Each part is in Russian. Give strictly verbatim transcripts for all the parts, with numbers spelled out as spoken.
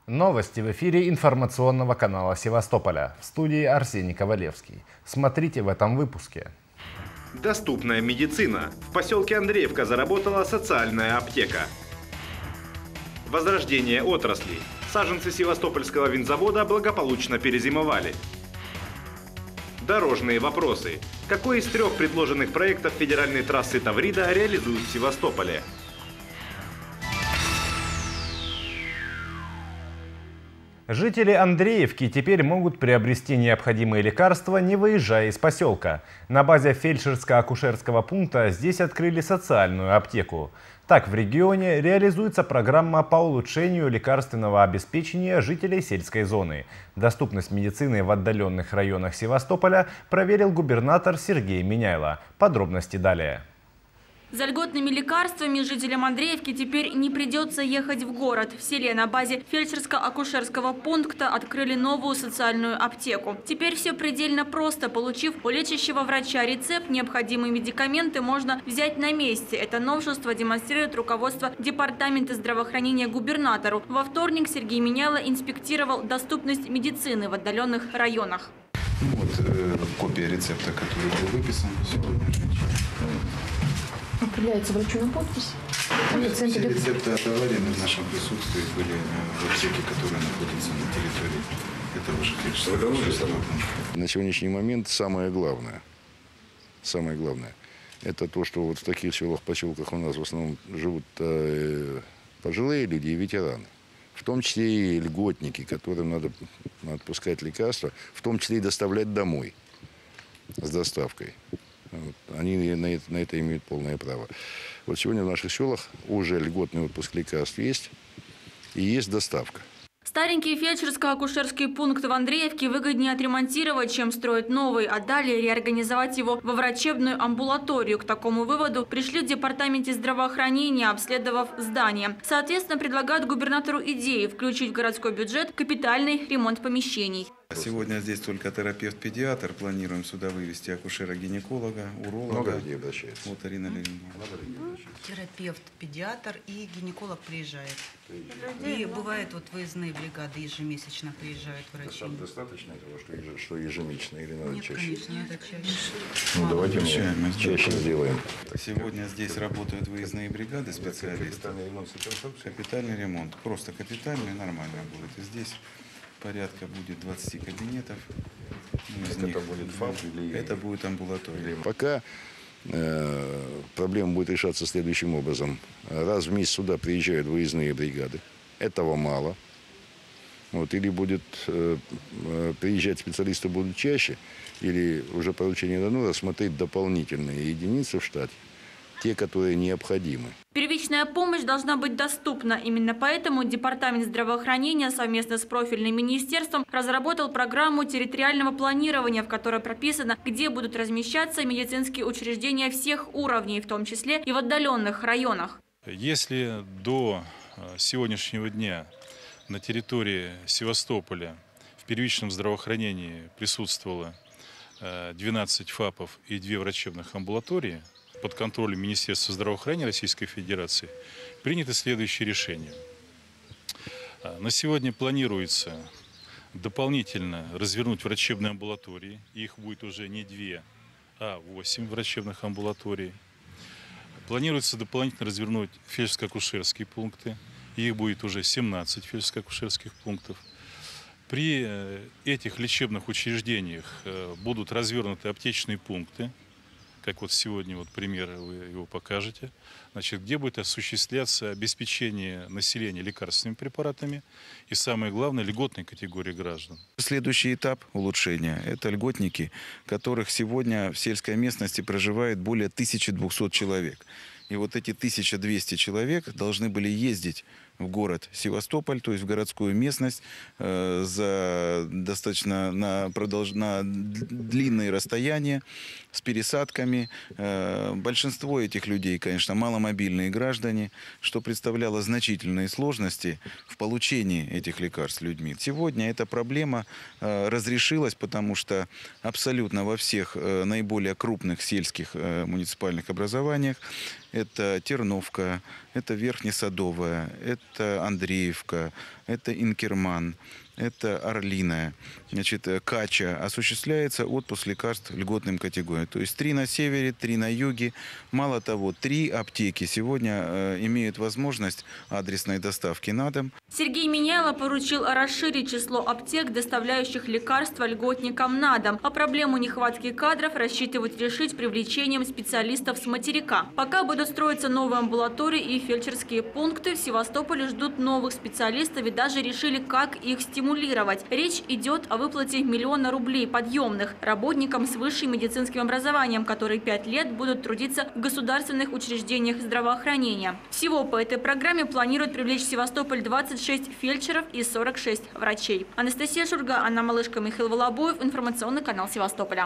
Новости в эфире информационного канала Севастополя. В студии Арсений Ковалевский. Смотрите в этом выпуске. Доступная медицина. В поселке Андреевка заработала социальная аптека. Возрождение отрасли. Саженцы Севастопольского винзавода благополучно перезимовали. Дорожные вопросы. Какой из трех предложенных проектов федеральной трассы Таврида реализуют в Севастополе? Жители Андреевки теперь могут приобрести необходимые лекарства, не выезжая из поселка. На базе фельдшерско-акушерского пункта здесь открыли социальную аптеку. Так, в регионе реализуется программа по улучшению лекарственного обеспечения жителей сельской зоны. Доступность медицины в отдаленных районах Севастополя проверил губернатор Сергей Миняйло. Подробности далее. За льготными лекарствами жителям Андреевки теперь не придется ехать в город. В селе на базе фельдшерско-акушерского пункта открыли новую социальную аптеку. Теперь все предельно просто. Получив у лечащего врача рецепт, необходимые медикаменты можно взять на месте. Это новшество демонстрирует руководство Департамента здравоохранения губернатору. Во вторник Сергей Миняйло инспектировал доступность медицины в отдаленных районах. Вот э, копия рецепта, который был выписан сегодня. Отправляется врачу на подпись. Все рецепты от аварии в нашем присутствии были в аптеке, которая находится на территории этого же фельдшерского пункта. На сегодняшний момент самое главное, самое главное, это то, что вот в таких селах, поселках у нас в основном живут э, пожилые люди и ветераны. В том числе и льготники, которым надо отпускать лекарства, в том числе и доставлять домой с доставкой. Вот. Они на это, на это имеют полное право. Вот сегодня в наших селах уже льготный отпуск лекарств есть и есть доставка. Старенький фельдшерско-акушерский пункт в Андреевке выгоднее отремонтировать, чем строить новый, а далее реорганизовать его во врачебную амбулаторию. К такому выводу пришли в Департаменте здравоохранения, обследовав здание. Соответственно, предлагают губернатору идеи включить в городской бюджет капитальный ремонт помещений. Сегодня здесь только терапевт-педиатр. Планируем сюда вывести акушера-гинеколога, уролога. Много людей обращается. Вот Арина Леонидовна. Терапевт, педиатр и гинеколог приезжает. И бывает вот выездные бригады ежемесячно приезжают врачи. Достаточно этого, что, что ежемесячно или надо Нет, чаще? конечно, надо чаще. Ну, давайте мы Чаще, чаще сделаем. Сегодня здесь работают выездные бригады, специалисты. Капитальный ремонт конструкции. Капитальный ремонт. Просто капитальный, нормально будет. И здесь порядка будет двадцати кабинетов. Из Это них, будет ФАП или... Это будет амбулатория. Пока э, проблема будет решаться следующим образом. Раз в месяц сюда приезжают выездные бригады. Этого мало. Вот, или будет э, приезжать специалисты будут чаще, или уже поручение дано рассмотреть дополнительные единицы в штате, те, которые необходимы. Первичная помощь должна быть доступна. Именно поэтому Департамент здравоохранения совместно с профильным министерством разработал программу территориального планирования, в которой прописано, где будут размещаться медицинские учреждения всех уровней, в том числе и в отдаленных районах. Если до сегодняшнего дня на территории Севастополя в первичном здравоохранении присутствовало двенадцать ФАПов и две врачебных амбулатории, под контролем Министерства здравоохранения Российской Федерации принято следующее решение. На сегодня планируется дополнительно развернуть врачебные амбулатории. Их будет уже не две, а восемь врачебных амбулаторий. Планируется дополнительно развернуть фельдшерско-акушерские пункты. Их будет уже семнадцать фельдшерско-акушерских пунктов. При этих лечебных учреждениях будут развернуты аптечные пункты, как вот сегодня вот пример, вы его покажете, значит, где будет осуществляться обеспечение населения лекарственными препаратами и, самое главное, льготной категории граждан. Следующий этап улучшения – это льготники, которых сегодня в сельской местности проживает более тысячи двухсот человек. И вот эти тысяча двести человек должны были ездить в город Севастополь, то есть в городскую местность, э, за достаточно на, продолж... на длинные расстояния, с пересадками. Э, большинство этих людей, конечно, маломобильные граждане, что представляло значительные сложности в получении этих лекарств людьми. Сегодня эта проблема э, разрешилась, потому что абсолютно во всех э, наиболее крупных сельских э, муниципальных образованиях Это Терновка, это Верхнесадовая, это Андреевка, это Инкерман, это Орлиная, значит, Кача. Осуществляется отпуск лекарств льготным категориям. То есть три на севере, три на юге. Мало того, три аптеки сегодня э, имеют возможность адресной доставки на дом. Сергей Меняйло поручил расширить число аптек, доставляющих лекарства льготникам на дом. А проблему нехватки кадров рассчитывают решить привлечением специалистов с материка. Пока будут строиться новые амбулатории и фельдшерские пункты, в Севастополе ждут новых специалистов и даже решили, как их стимулировать. Речь идет о выплате миллиона рублей подъемных работникам с высшим медицинским образованием, которые пять лет будут трудиться в государственных учреждениях здравоохранения. Всего по этой программе планируют привлечь в Севастополь двадцать шесть фельдшеров и сорок шесть врачей. Анастасия Шурга, Анна Малышко, Михаил Волобуев. Информационный канал Севастополя.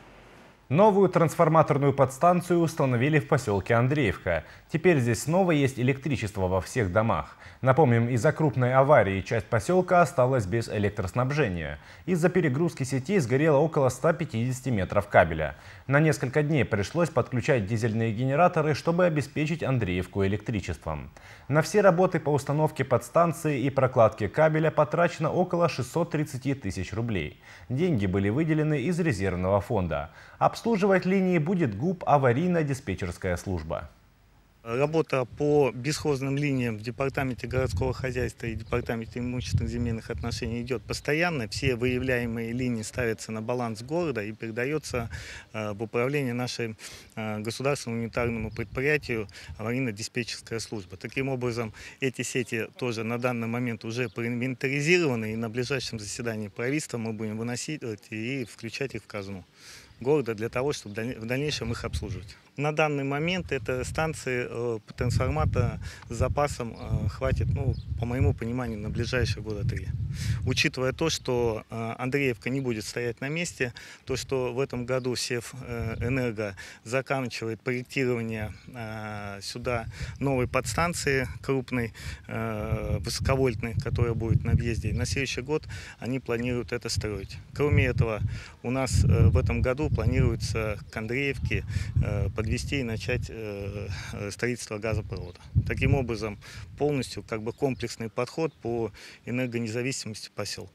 Новую трансформаторную подстанцию установили в поселке Андреевка. Теперь здесь снова есть электричество во всех домах. Напомним, из-за крупной аварии часть поселка осталась без электроснабжения. Из-за перегрузки сетей сгорело около ста пятидесяти метров кабеля. На несколько дней пришлось подключать дизельные генераторы, чтобы обеспечить Андреевку электричеством. На все работы по установке подстанции и прокладке кабеля потрачено около шестисот тридцати тысяч рублей. Деньги были выделены из резервного фонда. Обслуживать линии будет ГУП «Аварийно-диспетчерская служба». Работа по бесхозным линиям в Департаменте городского хозяйства и Департаменте имущественных земельных отношений идет постоянно. Все выявляемые линии ставятся на баланс города и передается в управление нашей государственному унитарному предприятию «Аварийно-диспетчерская служба». Таким образом, эти сети тоже на данный момент уже проинвентаризированы, и на ближайшем заседании правительства мы будем выносить и включать их в казну города для того, чтобы в дальнейшем их обслуживать. На данный момент это станции э, трансформатора с запасом э, хватит, ну, по моему пониманию, на ближайшие года три. Учитывая то, что э, Андреевка не будет стоять на месте, то, что в этом году Севэнерго заканчивает проектирование э, сюда новой подстанции крупной, э, высоковольтной, которая будет на въезде. На следующий год они планируют это строить. Кроме этого, у нас э, в этом году планируется к Андреевке э, подвести и начать э, строительство газопровода. Таким образом, полностью как бы комплексный подход по энергонезависимости поселка.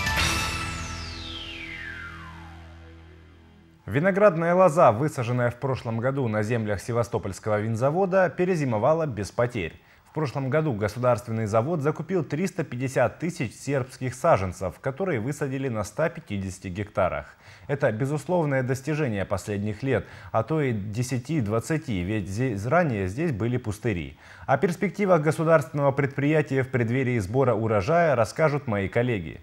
Виноградная лоза, высаженная в прошлом году на землях Севастопольского винзавода, перезимовала без потерь. В прошлом году государственный завод закупил триста пятьдесят тысяч сербских саженцев, которые высадили на ста пятидесяти гектарах. Это безусловное достижение последних лет, а то и десяти-двадцати, ведь здесь, ранее здесь были пустыри. О перспективах государственного предприятия в преддверии сбора урожая расскажут мои коллеги.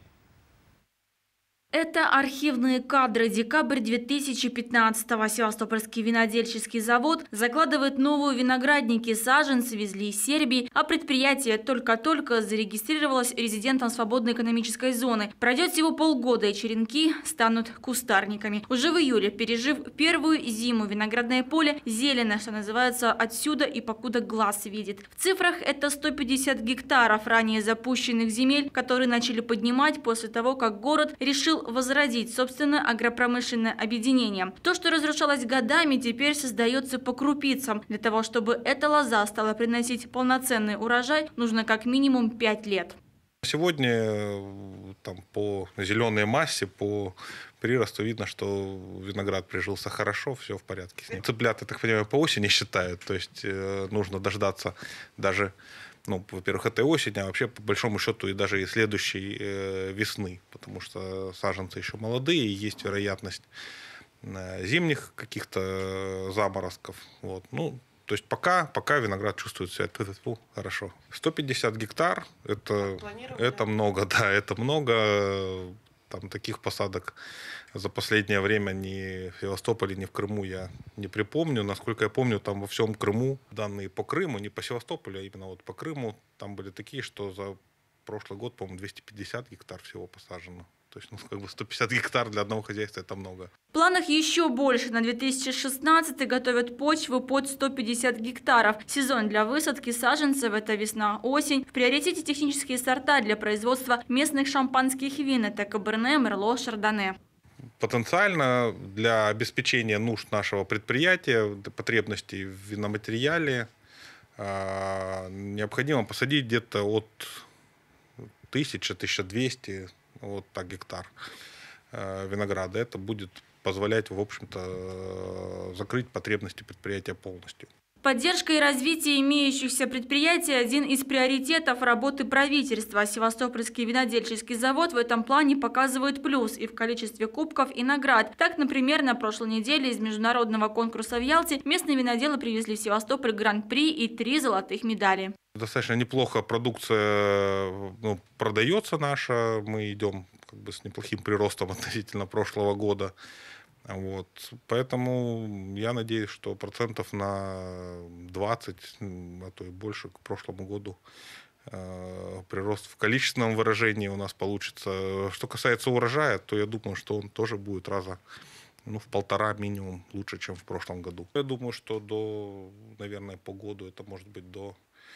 Это архивные кадры. Декабрь две тысячи пятнадцатого. Севастопольский винодельческий завод закладывает новые виноградники. Саженцы везли из Сербии, а предприятие только-только зарегистрировалось резидентом свободной экономической зоны. Пройдет всего полгода, и черенки станут кустарниками. Уже в июле, пережив первую зиму, виноградное поле зелено, что называется, отсюда и покуда глаз видит. В цифрах это сто пятьдесят гектаров ранее запущенных земель, которые начали поднимать после того, как город решил возродить собственное агропромышленное объединение. То, что разрушалось годами, теперь создается по крупицам. Для того, чтобы эта лоза стала приносить полноценный урожай, нужно как минимум пять лет. Сегодня там, по зеленой массе, по приросту видно, что виноград прижился хорошо, все в порядке с ним. Цыплят, я так понимаю, по осени считают, то есть э, нужно дождаться даже, ну, во-первых, этой осени, а вообще, по большому счету, и даже и следующей э, весны, потому что саженцы еще молодые, и есть вероятность э, зимних каких-то заморозков. Вот. Ну, то есть пока, пока виноград чувствует себя хорошо. сто пятьдесят гектар, это, это много, да, это много. Там таких посадок за последнее время ни в Севастополе, ни в Крыму я не припомню. Насколько я помню, там во всем Крыму, данные по Крыму, не по Севастополю, а именно вот по Крыму, там были такие, что за прошлый год, по-моему, двести пятьдесят гектар всего посажено. То есть, ну, как бы сто пятьдесят гектар для одного хозяйства — это много. В планах еще больше. На две тысячи шестнадцатый готовят почву под сто пятьдесят гектаров. Сезон для высадки саженцев – это весна-осень. В приоритете технические сорта для производства местных шампанских вин – это Каберне, Мерло, Шардоне. потенциально для обеспечения нужд нашего предприятия, потребностей в виноматериале, необходимо посадить где-то от тысячи — тысячи двухсот вот так гектар винограда. Это будет позволять, в общем-то, закрыть потребности предприятия полностью. Поддержка и развитие имеющихся предприятий – один из приоритетов работы правительства. Севастопольский винодельческий завод в этом плане показывает плюс и в количестве кубков и наград. Так, например, на прошлой неделе из международного конкурса в Ялте местные виноделы привезли в Севастополь гран-при и три золотых медали. Достаточно неплохо продукция ну, продается наша. Мы идем как бы с неплохим приростом относительно прошлого года. Вот. Поэтому я надеюсь, что процентов на двадцать, а то и больше к прошлому году э, прирост в количественном выражении у нас получится. Что касается урожая, то я думаю, что он тоже будет раза ну, в полтора минимум лучше, чем в прошлом году. Я думаю, что до, наверное, по году это может быть до,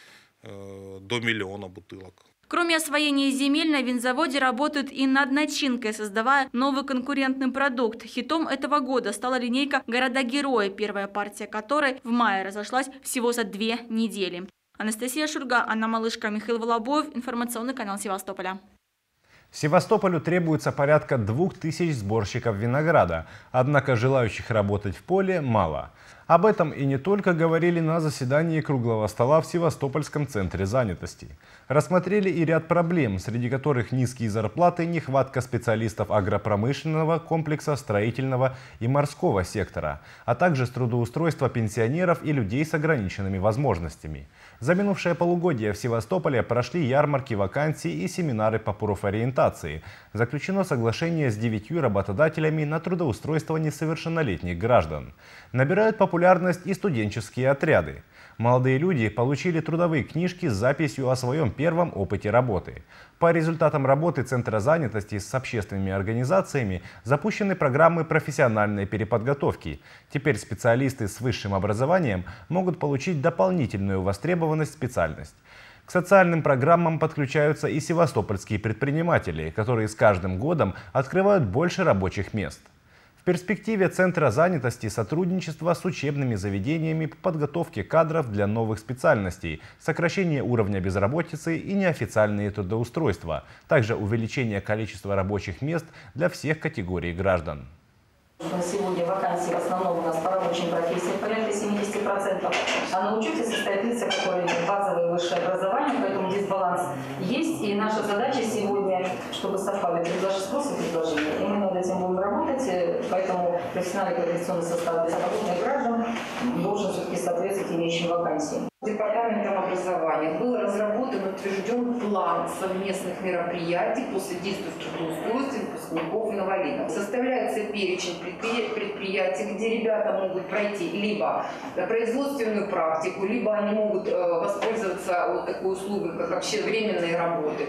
э, до миллиона бутылок. Кроме освоения земель, на винзаводе работают и над начинкой, создавая новый конкурентный продукт. Хитом этого года стала линейка «Города-герои», первая партия которой в мае разошлась всего за две недели. Анастасия Шурга, Анна Малышка, Михаил Волобоев. Информационный канал Севастополя. Севастополю требуется порядка двух тысяч сборщиков винограда, однако желающих работать в поле мало. Об этом и не только говорили на заседании круглого стола в Севастопольском центре занятости. Рассмотрели и ряд проблем, среди которых низкие зарплаты, нехватка специалистов агропромышленного комплекса, строительного и морского сектора, а также трудоустройство пенсионеров и людей с ограниченными возможностями. За минувшее полугодие в Севастополе прошли ярмарки вакансий и семинары по профориентации. Заключено соглашение с девятью работодателями на трудоустройство несовершеннолетних граждан. Набирают популярность и студенческие отряды. Молодые люди получили трудовые книжки с записью о своем первом опыте работы. По результатам работы Центра занятости с общественными организациями запущены программы профессиональной переподготовки. Теперь специалисты с высшим образованием могут получить дополнительную востребованность специальность. К социальным программам подключаются и севастопольские предприниматели, которые с каждым годом открывают больше рабочих мест. В перспективе Центра занятости сотрудничество с учебными заведениями по подготовке кадров для новых специальностей, сокращение уровня безработицы и неофициальные трудоустройства, также увеличение количества рабочих мест для всех категорий граждан. На сегодня вакансии в основном у нас по рабочим профессиям порядка семидесяти процентов, а на учете состоят лица, которые имеют базовое и высшее образование, поэтому дисбаланс есть. И наша задача сегодня, чтобы совпали спрос и предложение. И мы над этим будем работать, поэтому профессиональный квалификационный состав безработных граждан должен все-таки соответствовать имеющим вакансиям. Департаментом образования был разработан и утвержден план совместных мероприятий по содействию трудоустройству выпускников инвалидов. Составляется перечень предприятий, где ребята могут пройти либо производственную практику, либо они могут воспользоваться вот такой услугой, как вообще временные работы.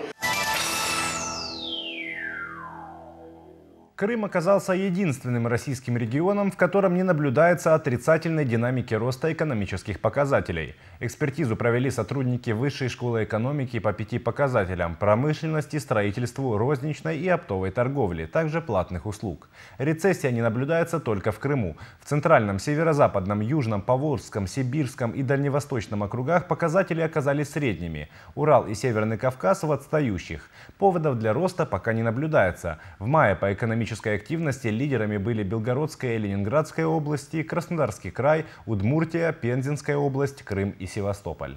Крым оказался единственным российским регионом, в котором не наблюдается отрицательной динамики роста экономических показателей. Экспертизу провели сотрудники Высшей школы экономики по пяти показателям – промышленности, строительству, розничной и оптовой торговли, также платных услуг. Рецессия не наблюдается только в Крыму. В Центральном, Северо-Западном, Южном, Поволжском, Сибирском и Дальневосточном округах показатели оказались средними. Урал и Северный Кавказ в отстающих. Поводов для роста пока не наблюдается. В мае по экономической активности лидерами были Белгородская и Ленинградская области, Краснодарский край, Удмуртия, Пензенская область, Крым и Севастополь.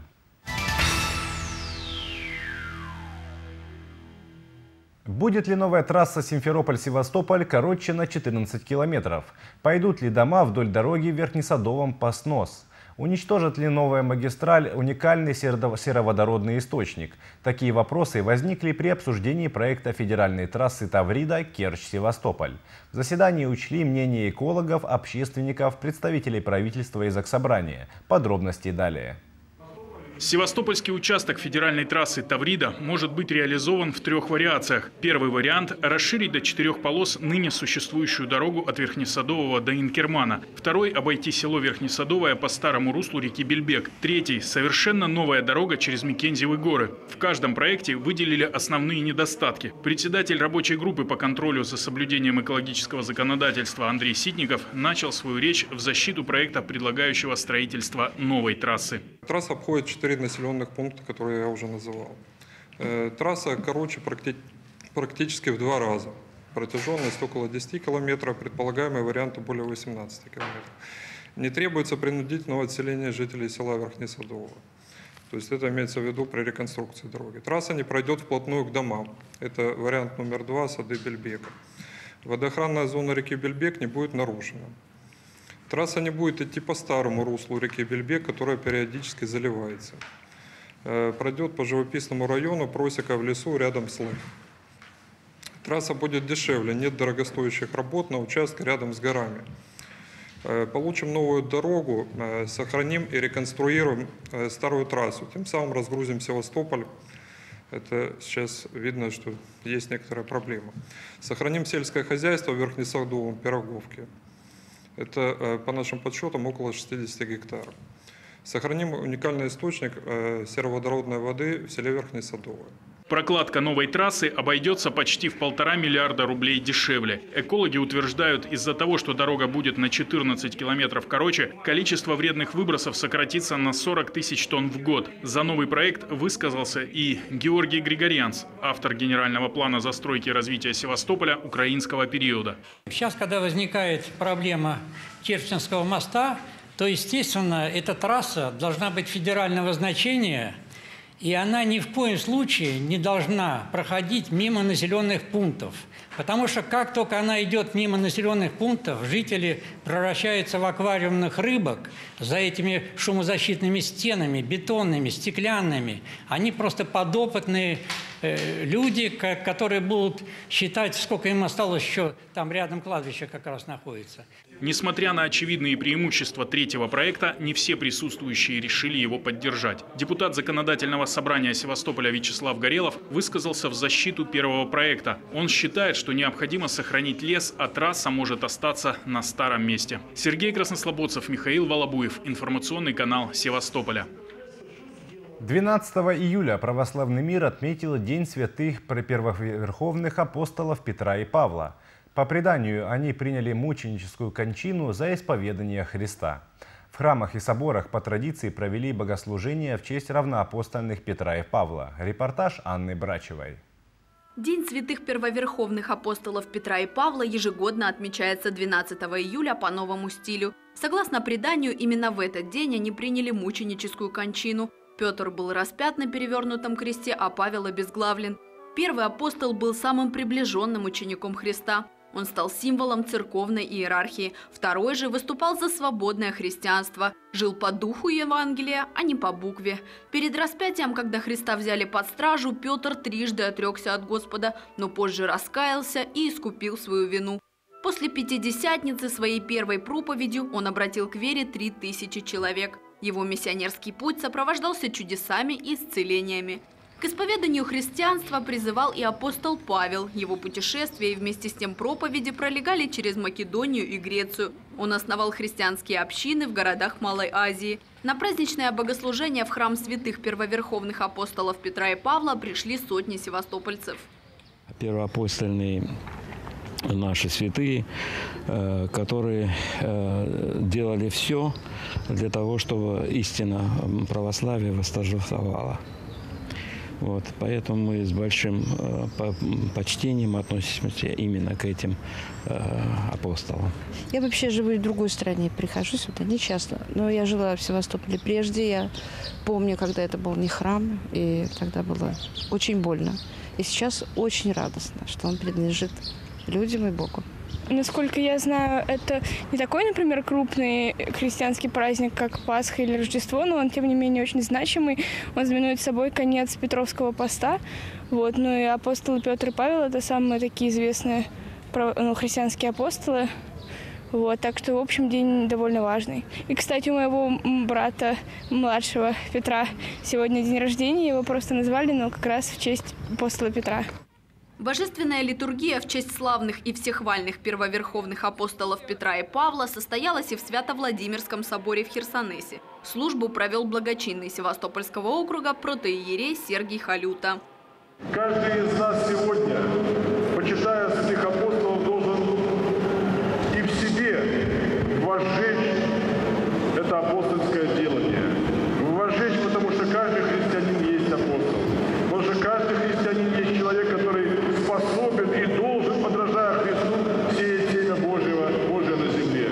Будет ли новая трасса Симферополь-Севастополь короче на четырнадцать километров? Пойдут ли дома вдоль дороги в Верхнесадовом по снос? Уничтожит ли новая магистраль уникальный сероводородный источник? Такие вопросы возникли при обсуждении проекта федеральной трассы Таврида Керчь-Севастополь. В заседании учли мнение экологов, общественников, представителей правительства и Заксобрания. Подробности далее. Севастопольский участок федеральной трассы Таврида может быть реализован в трех вариациях. Первый вариант – расширить до четырех полос ныне существующую дорогу от Верхнесадового до Инкермана. Второй – обойти село Верхнесадовое по старому руслу реки Бельбек. Третий – совершенно новая дорога через Микензевы горы. В каждом проекте выделили основные недостатки. Председатель рабочей группы по контролю за соблюдением экологического законодательства Андрей Ситников начал свою речь в защиту проекта, предлагающего строительство новой трассы. Трасса обходит четыре населенных пункта, которые я уже называл. Трасса короче практически в два раза. Протяженность около десяти километров, предполагаемые варианты более восемнадцати километров. Не требуется принудительного отселения жителей села Верхнесадового. То есть это имеется в виду при реконструкции дороги. Трасса не пройдет вплотную к домам. Это вариант номер два, сады Бельбека. Водоохранная зона реки Бельбек не будет нарушена. Трасса не будет идти по старому руслу реки Бельбек, которая периодически заливается. Пройдет по живописному району, просека в лесу рядом с Лым. Трасса будет дешевле, нет дорогостоящих работ на участке рядом с горами. Получим новую дорогу, сохраним и реконструируем старую трассу. Тем самым разгрузим Севастополь. Это сейчас видно, что есть некоторая проблема. Сохраним сельское хозяйство в Верхнесадовом, Пироговке. Это, по нашим подсчетам, около шестидесяти гектаров. Сохраним уникальный источник сероводородной воды в селе Верхнесадовое. Прокладка новой трассы обойдется почти в полтора миллиарда рублей дешевле. Экологи утверждают, из-за того, что дорога будет на четырнадцать километров короче, количество вредных выбросов сократится на сорок тысяч тонн в год. За новый проект высказался и Георгий Григорянц, автор генерального плана застройки и развития Севастополя украинского периода. Сейчас, когда возникает проблема Керченского моста, то, естественно, эта трасса должна быть федерального значения. И она ни в коем случае не должна проходить мимо населенных пунктов. Потому что как только она идет мимо населенных пунктов, жители превращаются в аквариумных рыбок за этими шумозащитными стенами, бетонными, стеклянными. Они просто подопытные э, люди, которые будут считать, сколько им осталось еще, там рядом кладбище как раз находится. Несмотря на очевидные преимущества третьего проекта, не все присутствующие решили его поддержать. Депутат Законодательного собрания Севастополя Вячеслав Горелов высказался в защиту первого проекта. Он считает, что необходимо сохранить лес, а трасса может остаться на старом месте. Сергей Краснослободцев, Михаил Волобуев. Информационный канал Севастополя. двенадцатого июля православный мир отметил День святых первоверховных апостолов Петра и Павла. По преданию, они приняли мученическую кончину за исповедание Христа. В храмах и соборах по традиции провели богослужения в честь равноапостольных Петра и Павла. Репортаж Анны Брачевой. День святых первоверховных апостолов Петра и Павла ежегодно отмечается двенадцатого июля по новому стилю. Согласно преданию, именно в этот день они приняли мученическую кончину. Петр был распят на перевернутом кресте, а Павел обезглавлен. Первый апостол был самым приближенным учеником Христа. Он стал символом церковной иерархии. Второй же выступал за свободное христианство. Жил по духу Евангелия, а не по букве. Перед распятием, когда Христа взяли под стражу, Петр трижды отрекся от Господа, но позже раскаялся и искупил свою вину. После Пятидесятницы своей первой проповедью он обратил к вере три тысячи человек. Его миссионерский путь сопровождался чудесами и исцелениями. К исповеданию христианства призывал и апостол Павел. Его путешествия и вместе с тем проповеди пролегали через Македонию и Грецию. Он основал христианские общины в городах Малой Азии. На праздничное богослужение в храм святых первоверховных апостолов Петра и Павла пришли сотни севастопольцев. Первоапостольные наши святые, которые делали все для того, чтобы истина православия восторжествовала. Вот, поэтому мы с большим э, почтением относимся именно к этим э, апостолам. Я вообще живу в другой стране, прихожу сюда не часто. Но я жила в Севастополе прежде. Я помню, когда это был не храм, и тогда было очень больно. И сейчас очень радостно, что он принадлежит людям и Богу. Насколько я знаю, это не такой, например, крупный христианский праздник, как Пасха или Рождество, но он, тем не менее, очень значимый. Он знаменует собой конец Петровского поста. Вот. Ну и апостолы Петр и Павел – это самые такие известные ну, христианские апостолы. Вот, так что, в общем, день довольно важный. И, кстати, у моего брата младшего Петра сегодня день рождения. Его просто назвали, но как раз в честь апостола Петра. Божественная литургия в честь славных и всехвальных первоверховных апостолов Петра и Павла состоялась и в Свято-Владимирском соборе в Херсонесе. Службу провел благочинный Севастопольского округа протоиерей Сергий Халюта. Каждый из нас сегодня, почитая святых апостолов, должен и в себе возжечь это апостольское делание. Возжечь, потому что каждый христианин есть апостол. Потому что каждый христианин есть человек, который способен и должен, подражая Христу, сеять семя Божьего, Божие на земле.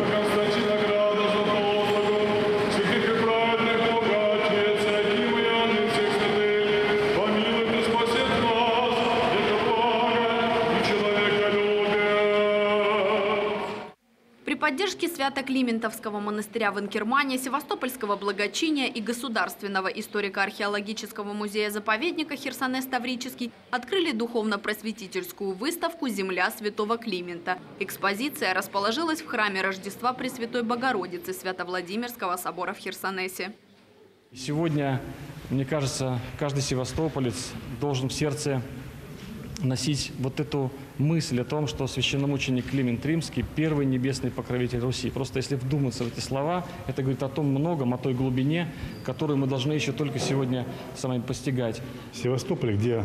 При поддержке Свято-Климентовского монастыря в Инкермане, Севастопольского благочиния и Государственного историко-археологического музея-заповедника Херсонес-Таврический открыли духовно-просветительскую выставку «Земля святого Климента». Экспозиция расположилась в храме Рождества Пресвятой Богородицы Свято-Владимирского собора в Херсонесе. Сегодня, мне кажется, каждый севастополец должен в сердце носить вот эту мысль о том, что священномученик Климент Римский – первый небесный покровитель Руси. Просто если вдуматься в эти слова, это говорит о том многом, о той глубине, которую мы должны еще только сегодня с вами постигать. Севастополь, где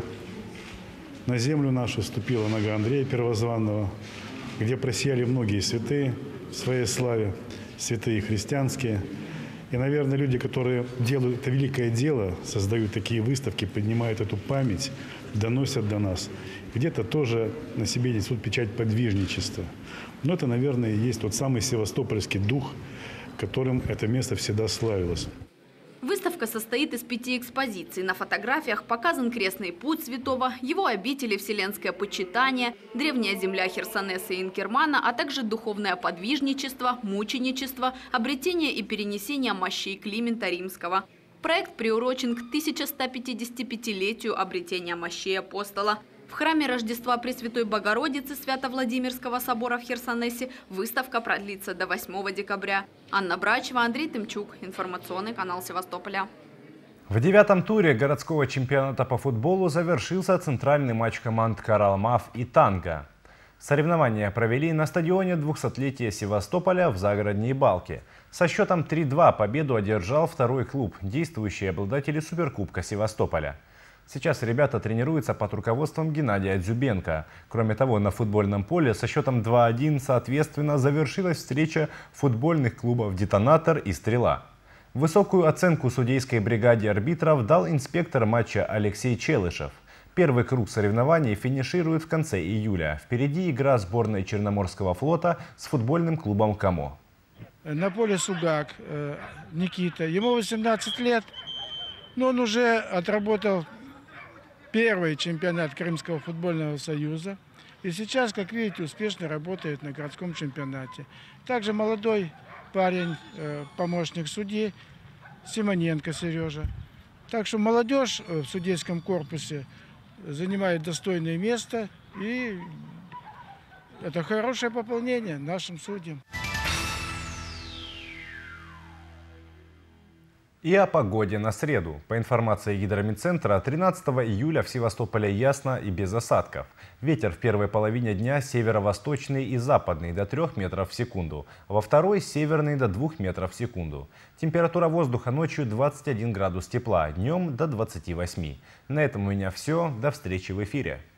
на землю нашу ступила нога Андрея Первозванного, где просияли многие святые в своей славе, святые христианские. И, наверное, люди, которые делают это великое дело, создают такие выставки, поднимают эту память, доносят до нас. Где-то тоже на себе несут печать подвижничества. Но это, наверное, и есть тот самый севастопольский дух, которым это место всегда славилось. Выставка состоит из пяти экспозиций. На фотографиях показан крестный путь святого, его обители, вселенское почитание, древняя земля Херсонеса и Инкермана, а также духовное подвижничество, мученичество, обретение и перенесение мощей Климента Римского. Проект приурочен к тысяча ста пятидесятипятилетию обретения мощей апостола. В храме Рождества Пресвятой Богородицы Свято-Владимирского собора в Херсонесе выставка продлится до восьмого декабря. Анна Брачева, Андрей Тымчук. Информационный канал Севастополя. В девятом туре городского чемпионата по футболу завершился центральный матч команд «Каралмав» и «Танго». Соревнования провели на стадионе двухсотлетия Севастополя в Загородней Балке. Со счетом три-два победу одержал второй клуб, действующие обладатели Суперкубка Севастополя. Сейчас ребята тренируются под руководством Геннадия Дзюбенко. Кроме того, на футбольном поле со счетом два-один соответственно завершилась встреча футбольных клубов «Детонатор» и «Стрела». Высокую оценку судейской бригаде арбитров дал инспектор матча Алексей Челышев. Первый круг соревнований финиширует в конце июля. Впереди игра сборной Черноморского флота с футбольным клубом «Камо». На поле Сугак Никита. Ему восемнадцать лет, но он уже отработал первый чемпионат Крымского футбольного союза. И сейчас, как видите, успешно работает на городском чемпионате. Также молодой парень, помощник судьи, Симоненко Сережа. Так что молодежь в судейском корпусе занимает достойное место. И это хорошее пополнение нашим судьям. И о погоде на среду. По информации Гидромедцентра, тринадцатого июля в Севастополе ясно и без осадков. Ветер в первой половине дня северо-восточный и западный до трёх метров в секунду. Во второй северный до двух метров в секунду. Температура воздуха ночью двадцать один градус тепла, днем до двадцати восьми. На этом у меня все. До встречи в эфире.